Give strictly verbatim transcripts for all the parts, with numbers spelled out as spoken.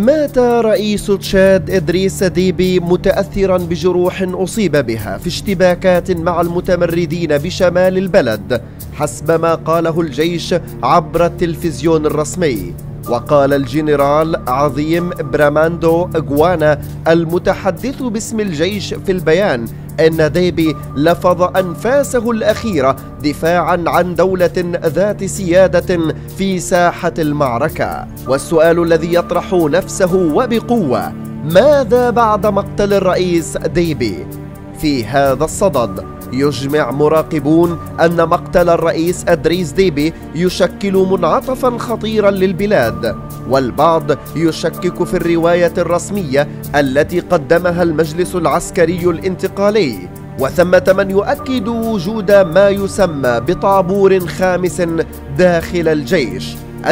مات رئيس تشاد إدريس ديبي متأثرا بجروح أصيب بها في اشتباكات مع المتمردين بشمال البلد، حسب ما قاله الجيش عبر التلفزيون الرسمي. وقال الجنرال عظيم براماندو إغوانا المتحدث باسم الجيش في البيان إن ديبي لفظ أنفاسه الأخيرة دفاعا عن دولة ذات سيادة في ساحة المعركة. والسؤال الذي يطرح نفسه وبقوة: ماذا بعد مقتل الرئيس ديبي؟ في هذا الصدد يجمع مراقبون أن مقتل الرئيس إدريس ديبي يشكل منعطفا خطيرا للبلاد، والبعض يشكك في الرواية الرسمية التي قدمها المجلس العسكري الانتقالي، وثمة من يؤكد وجود ما يسمى بطابور خامس داخل الجيش.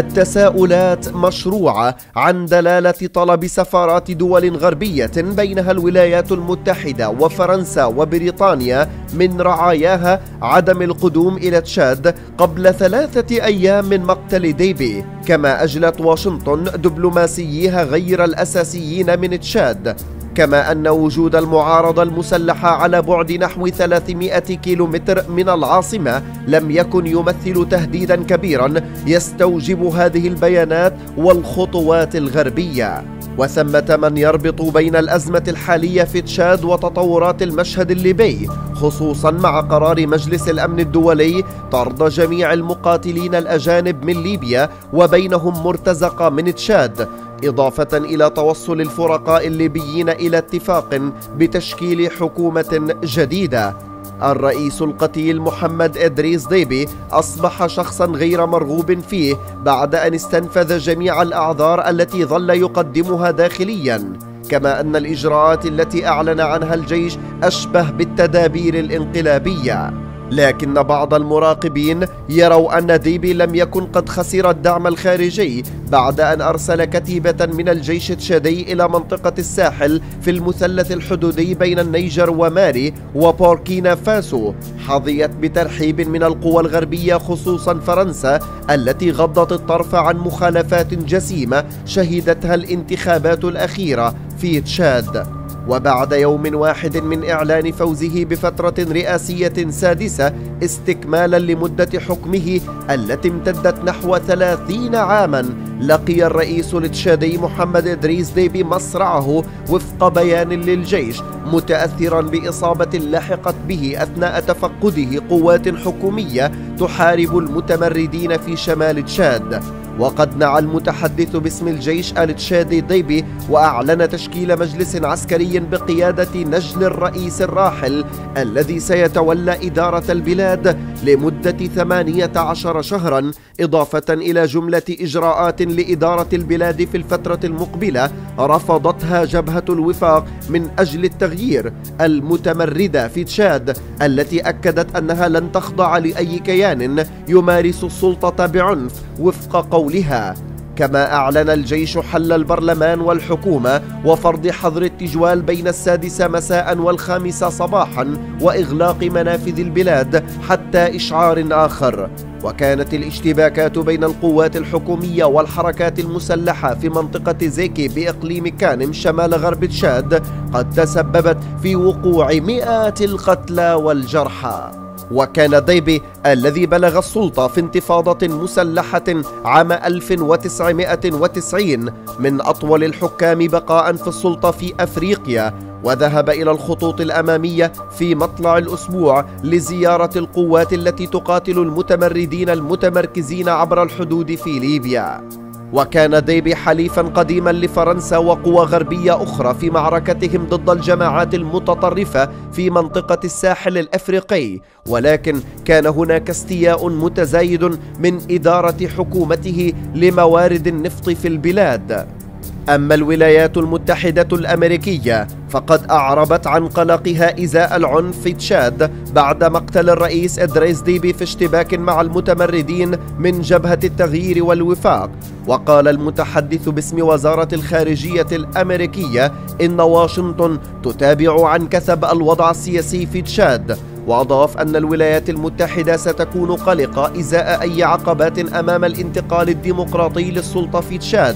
التساؤلات مشروعة عن دلالة طلب سفارات دول غربية بينها الولايات المتحدة وفرنسا وبريطانيا من رعاياها عدم القدوم إلى تشاد قبل ثلاثة أيام من مقتل ديبي، كما أجلت واشنطن دبلوماسييها غير الأساسيين من تشاد، كما أن وجود المعارضة المسلحة على بعد نحو ثلاثمائة كيلومتر من العاصمة لم يكن يمثل تهديدا كبيرا يستوجب هذه البيانات والخطوات الغربية. وثمة من يربط بين الأزمة الحالية في تشاد وتطورات المشهد الليبي، خصوصا مع قرار مجلس الأمن الدولي طرد جميع المقاتلين الأجانب من ليبيا وبينهم مرتزقة من تشاد، إضافة إلى توصل الفرقاء الليبيين إلى اتفاق بتشكيل حكومة جديدة. الرئيس القتيل محمد إدريس ديبي أصبح شخصا غير مرغوب فيه بعد أن استنفذ جميع الأعذار التي ظل يقدمها داخليا، كما أن الإجراءات التي أعلن عنها الجيش أشبه بالتدابير الانقلابية. لكن بعض المراقبين يروا أن ديبي لم يكن قد خسر الدعم الخارجي بعد أن أرسل كتيبة من الجيش التشادي إلى منطقة الساحل في المثلث الحدودي بين النيجر ومالي وبوركينا فاسو، حظيت بترحيب من القوى الغربية خصوصا فرنسا التي غضت الطرف عن مخالفات جسيمة شهدتها الانتخابات الأخيرة في تشاد. وبعد يوم واحد من إعلان فوزه بفترة رئاسية سادسة استكمالا لمدة حكمه التي امتدت نحو ثلاثين عاما، لقي الرئيس التشادي محمد إدريس ديبي مصرعه وفق بيان للجيش، متأثرا بإصابة لحقت به أثناء تفقده قوات حكومية تحارب المتمردين في شمال تشاد. وقد نعى المتحدث باسم الجيش التشادي ديبي وأعلن تشكيل مجلس عسكري بقيادة نجل الرئيس الراحل الذي سيتولى إدارة البلاد لمدة ثمانية عشر شهرا، إضافة إلى جملة إجراءات لإدارة البلاد في الفترة المقبلة رفضتها جبهة الوفاق من أجل التغيير المتمردة في تشاد، التي أكدت أنها لن تخضع لأي كيان يمارس السلطة بعنف وفق قولها. كما أعلن الجيش حل البرلمان والحكومة وفرض حظر التجوال بين السادسة مساء والخامسة صباحا وإغلاق منافذ البلاد حتى إشعار آخر. وكانت الاشتباكات بين القوات الحكومية والحركات المسلحة في منطقة زيكي بإقليم كانم شمال غرب تشاد قد تسببت في وقوع مئات القتلى والجرحى. وكان ديبي الذي بلغ السلطة في انتفاضة مسلحة عام ألف وتسعمائة وتسعين من أطول الحكام بقاء في السلطة في أفريقيا، وذهب إلى الخطوط الأمامية في مطلع الأسبوع لزيارة القوات التي تقاتل المتمردين المتمركزين عبر الحدود في ليبيا. وكان ديبي حليفا قديما لفرنسا وقوى غربية أخرى في معركتهم ضد الجماعات المتطرفة في منطقة الساحل الأفريقي، ولكن كان هناك استياء متزايد من إدارة حكومته لموارد النفط في البلاد. أما الولايات المتحدة الأمريكية فقد أعربت عن قلقها إزاء العنف في تشاد بعد مقتل الرئيس إدريس ديبي في اشتباك مع المتمردين من جبهة التغيير والوفاق. وقال المتحدث باسم وزارة الخارجية الأمريكية إن واشنطن تتابع عن كثب الوضع السياسي في تشاد، وأضاف أن الولايات المتحدة ستكون قلقة إزاء أي عقبات أمام الانتقال الديمقراطي للسلطة في تشاد.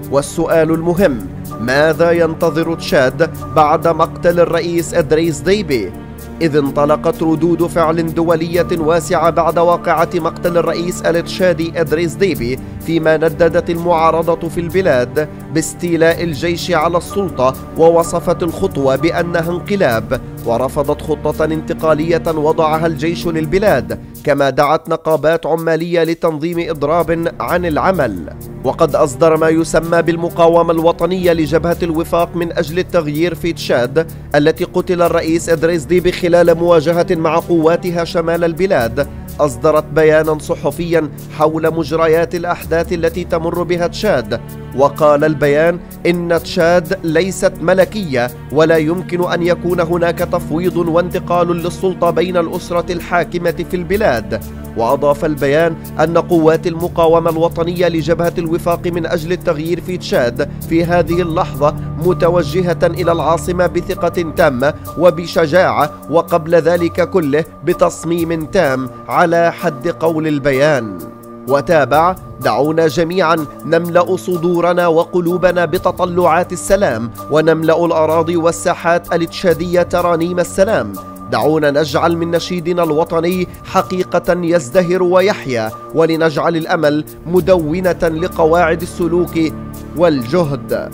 والسؤال المهم: ماذا ينتظر تشاد بعد مقتل الرئيس إدريس ديبي؟ إذ انطلقت ردود فعل دولية واسعة بعد واقعة مقتل الرئيس التشادي إدريس ديبي، فيما نددت المعارضة في البلاد باستيلاء الجيش على السلطة، ووصفت الخطوة بأنها انقلاب، ورفضت خطة انتقالية وضعها الجيش للبلاد، كما دعت نقابات عمالية لتنظيم إضراب عن العمل. وقد أصدر ما يسمى بالمقاومة الوطنية لجبهة الوفاق من أجل التغيير في تشاد، التي قتل الرئيس إدريس ديبي خلال مواجهة مع قواتها شمال البلاد، أصدرت بيانا صحفيا حول مجريات الأحداث التي تمر بها تشاد. وقال البيان إن تشاد ليست ملكية، ولا يمكن أن يكون هناك تفويض وانتقال للسلطة بين الأسرة الحاكمة في البلاد. وأضاف البيان أن قوات المقاومة الوطنية لجبهة الوفاق من أجل التغيير في تشاد في هذه اللحظة متوجهة إلى العاصمة بثقة تامة وبشجاعة، وقبل ذلك كله بتصميم تام على حد قول البيان. وتابع: دعونا جميعا نملأ صدورنا وقلوبنا بتطلعات السلام، ونملأ الأراضي والساحات التشادية ترانيم السلام. دعونا نجعل من نشيدنا الوطني حقيقة يزدهر ويحيا، ولنجعل الأمل مدونة لقواعد السلوك والجهد.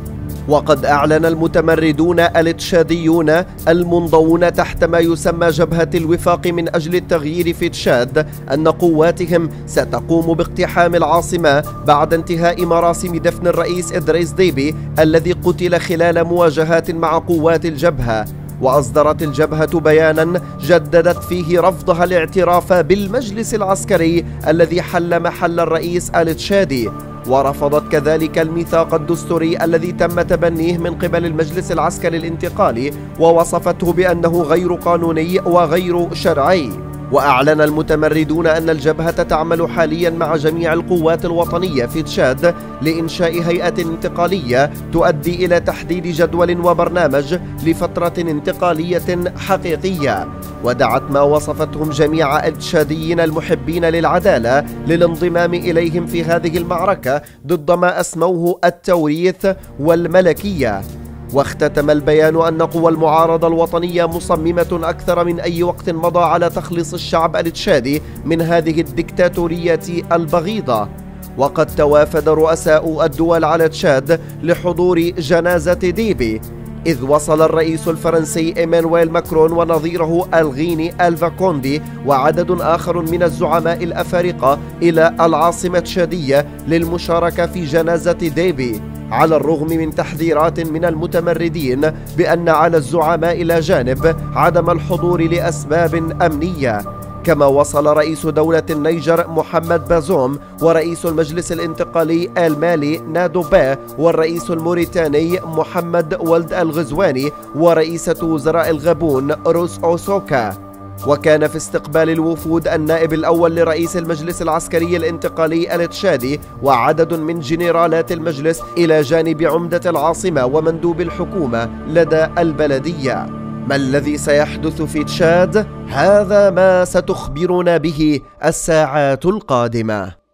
وقد أعلن المتمردون التشاديون المنضوون تحت ما يسمى جبهة الوفاق من أجل التغيير في تشاد أن قواتهم ستقوم باقتحام العاصمة بعد انتهاء مراسم دفن الرئيس إدريس ديبي الذي قتل خلال مواجهات مع قوات الجبهة. وأصدرت الجبهة بيانا جددت فيه رفضها الاعتراف بالمجلس العسكري الذي حل محل الرئيس التشادي، ورفضت كذلك الميثاق الدستوري الذي تم تبنيه من قبل المجلس العسكري الانتقالي، ووصفته بأنه غير قانوني وغير شرعي. وأعلن المتمردون أن الجبهة تعمل حاليا مع جميع القوات الوطنية في تشاد لإنشاء هيئة انتقالية تؤدي إلى تحديد جدول وبرنامج لفترة انتقالية حقيقية. ودعت ما وصفتهم جميع التشاديين المحبين للعدالة للانضمام إليهم في هذه المعركة ضد ما أسموه التوريث والملكية. واختتم البيان أن قوى المعارضة الوطنية مصممة أكثر من أي وقت مضى على تخليص الشعب التشادي من هذه الدكتاتورية البغيضة. وقد توافد رؤساء الدول على تشاد لحضور جنازة ديبي، إذ وصل الرئيس الفرنسي إيمانويل ماكرون ونظيره الغيني ألفا كوندي وعدد آخر من الزعماء الأفارقة إلى العاصمة التشادية للمشاركة في جنازة ديبي، على الرغم من تحذيرات من المتمردين بأن على الزعماء إلى جانب عدم الحضور لأسباب أمنية. كما وصل رئيس دولة النيجر محمد بازوم، ورئيس المجلس الانتقالي المالي نادو با، والرئيس الموريتاني محمد ولد الغزواني، ورئيسة وزراء الغابون روس أوسوكا. وكان في استقبال الوفود النائب الأول لرئيس المجلس العسكري الانتقالي التشادي وعدد من جنرالات المجلس إلى جانب عمدة العاصمة ومندوب الحكومة لدى البلدية. ما الذي سيحدث في تشاد؟ هذا ما ستخبرنا به الساعات القادمة.